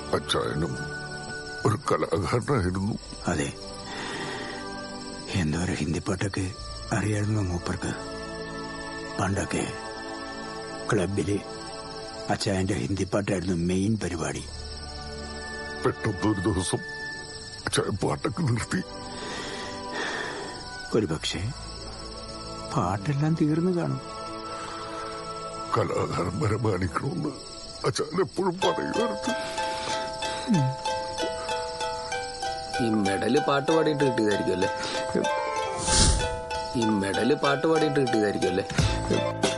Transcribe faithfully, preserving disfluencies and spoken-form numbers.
അച്ചായനും ഒരു കലാകാരനായിരുന്നു. അതെ, എന്തോരം ഹിന്ദിപ്പാട്ടൊക്കെ അറിയായിരുന്നു മൂപ്പർക്ക്. പണ്ടൊക്കെ ക്ലബില് അച്ചായന്റെ ഹിന്ദിപ്പാട്ടായിരുന്നു മെയിൻ പരിപാടി. പെട്ടെന്നൊരു ദിവസം അച്ചായൻ പാട്ടൊക്കെ നിർത്തി. ഒരുപക്ഷെ പാട്ടെല്ലാം തീർന്നു കാണും. കലാകാരന്മാരെ മാനിക്കണമെന്ന് അച്ചായൻ എപ്പോഴും പറയുമായിരുന്നു. ഈ മെഡല് പാട്ട് പാടിയിട്ട് കിട്ടിയതായിരിക്കും അല്ലേ? ഈ മെഡല് പാട്ട് പാടിയിട്ട് കിട്ടിയതായിരിക്കും അല്ലേ?